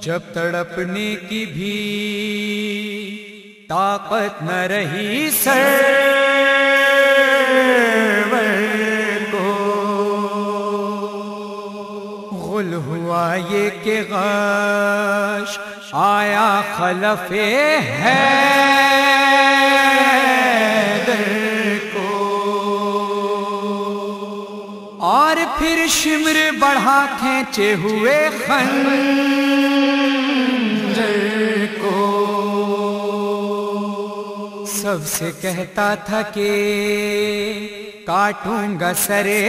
جب تڑپنے کی بھی طاقت نہ رہی سرور کو، غل ہوا یہ کہ غش آیا خلف حیدر کو، اور پھر شمر بڑھا کھینچے ہوئے خنجر کو، سب سے کہتا تھا کہ کاٹوں گا سرے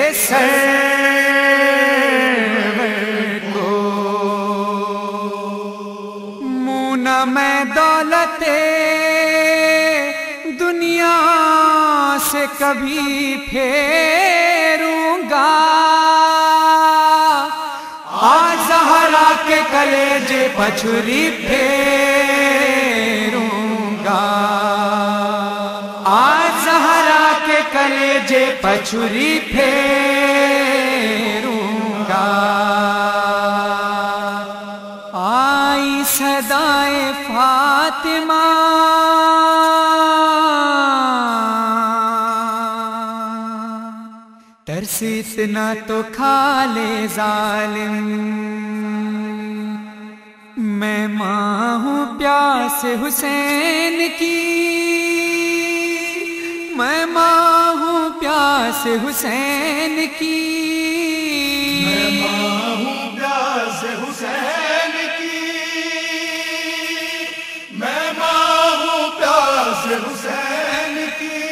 سرور کو، منہ نہ میں دولت دنیا سے کبھی پھیروں گا، آج زہرا کے کلیجے پچھری پھیروں گا، آج زہرا کے کلیجے پچھری پھیروں گا، آئی صدائے فاطمہ ترس اتنا تو کھا لے ظالم، میں ماں ہوں پیاس حسین کی، میں ماں ہوں پیاس حسین کی، میں ماں ہوں پیاس حسین کی، میں ماں ہوں پیاس حسین کی،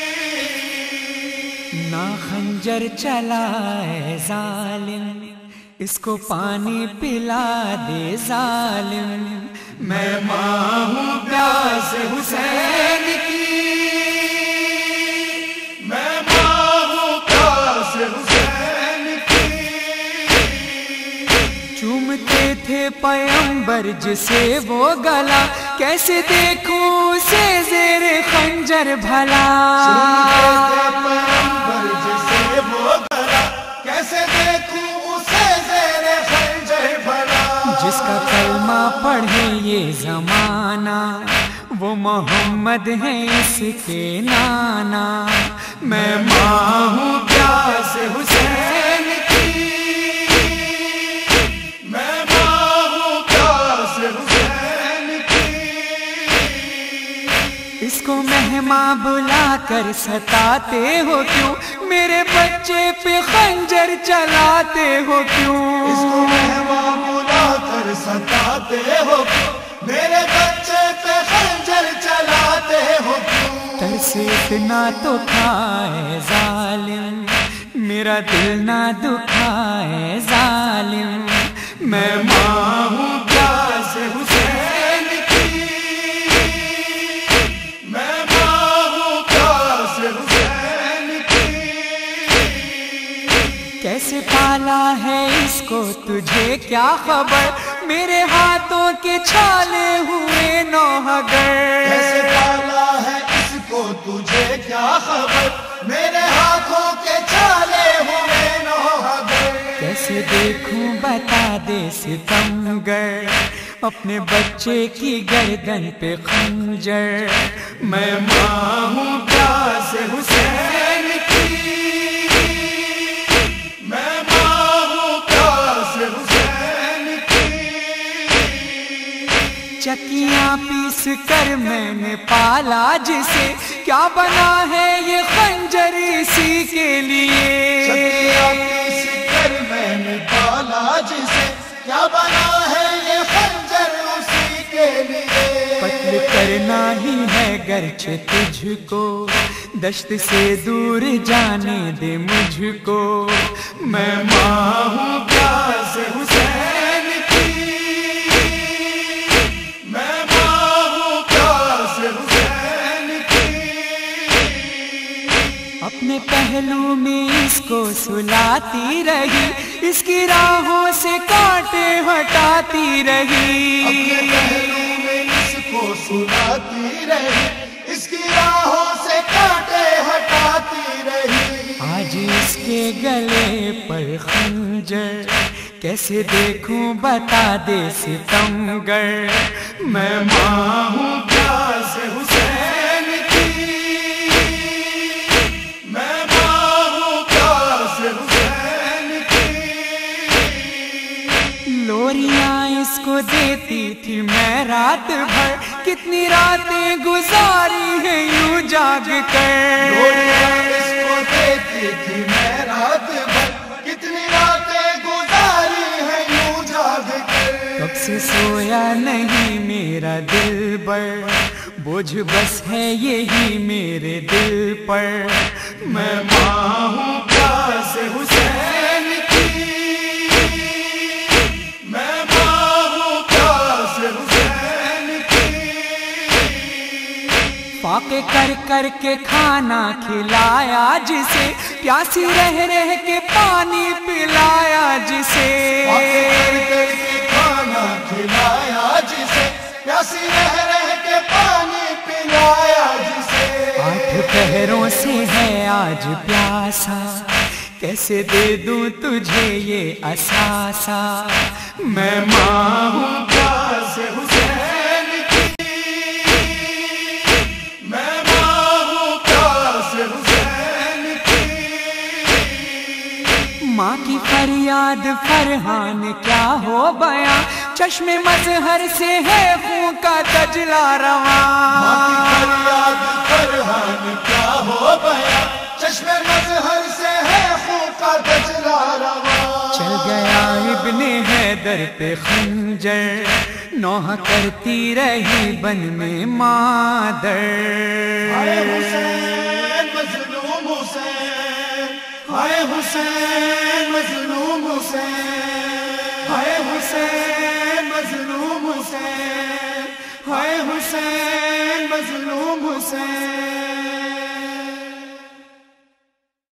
نہ خنجر چلائے ظالم، اس کو پانی پلا دے ظالم، میں ماں ہوں پیاس حسین کی، میں ماں ہوں پیاس حسین کی، چومتے تھے پیغمبر جسے وہ گلا، کیسے دیکھوں اسے زیر خنجر بھلا، پیغمبر جسے وہ گلا، کیسے دیکھوں اسے زیر خنجر بھلا، جس کا کلمہ پڑھے یہ زمانہ وہ محمد ہے اس کے نانا، میں ماں ہوں پیاس حسین کی، میں ماں ہوں پیاس حسین کی، اس کو مہماں بلا کر ستاتے ہو کیوں، میرے بچے پہ خنجر چلاتے ہو کیوں، اس کو مہمان بلا کر ستاتے ہو کیوں، میرے بچے پہ خنجر چلاتے ہو کیوں، ترس اتنا تو کھائے ظالم، میرا دل نہ دکھائے ظالم، میں ماں ہوں پیاس حسین کی، میں ماں ہوں پیاس حسین کی، کیسے پالا ہے اس کو تجھے کیا خبر، میرے ہاتھوں کے چھالے ہوئے نوحگر، کیسے پالا ہے اس کو تجھے کیا خبر، میرے ہاتھوں کے چھالے ہوئے نوحگر، کیسے دیکھوں بتا دے ستمگر، اپنے بچے کی گردن پہ خنجر، میں ماں ہوں پیاس حسین کی، میں ماں ہوں پیاس حسین کی، چکیاں پیس کر میں نے پالا جسے، کیا بنا ہے یہ خنجر اسی کے لیے، چکیاں پیس کر میں نے پالا جسے، کیا بنا ہے یہ خنجر اسی کے لیے، قتل کرنا ہی ہے گرچہ تجھ کو، دشت سے دور جانے دے مجھ کو، میں ماں ہوں پیاس حسین کی، میں ماں ہوں پیاس حسین کی، اپنے پہلو میں اس کو سلاتی رہی، اس کی راہوں سے کانٹے ہٹاتی رہی، اپنے پہلو میں اس کو سلاتی رہی، اس کی راہوں سے کانٹے ہٹاتی رہی، آج اس کے گلے پر خنجر کیسے دیکھوں بتا دے ستمگر، میں ماں ہوں پیاسے حسین کی، میں ماں ہوں پیاسے حسین کی۔ لوریاں اس کو دیتی تھی میں رات بھر، کتنی راتیں گزاری ہیں یوں جاگ کر، لوریاں اس کو دیتی تھی میں رات بھر، کتنی راتیں گزاری ہیں یوں جاگ کر۔ کب سے سویا نہیں میرا دل بر، بوجھ بس ہے یہی میرے دل پر، میں ماں ہوں پیاسے حسین کی، میں ماں ہوں پیاسے حسین کی۔ فاقے کر کر کے کھانا کھلایا جسے، پیاسی رہ رہ کے پانی پلایا جسے، کر کر کے کھانا کھلایا جسے، پیاسی رہ رہ کے پانی پلایا جسے۔ 8 پہروں سے ہے آج پیاسا، کیسے دے دوں تجھے یہ اثاثہ، میں ماں ہوں پیاسے حسین کی، میں ماں ہوں پیاسے حسین کی۔ ماں کی فریاد فرحان کیا ہو بیاں، چشم مظہر سے ہے خون کا دجلہ ماں کی رواں، فریاد فرحان کیا ہو بیاں، چشم مظہر سے ہے خون کا دجلہ رواں۔ چل گیا ابن حیدر پہ خنجر، نوح کرتی رہی بن میں مادر، ہائے حسین مظلوم حسین، ہائے حسین مظلوم حسین، ہائے حسین مظلوم حسین، ہائے حسین مظلوم حسین۔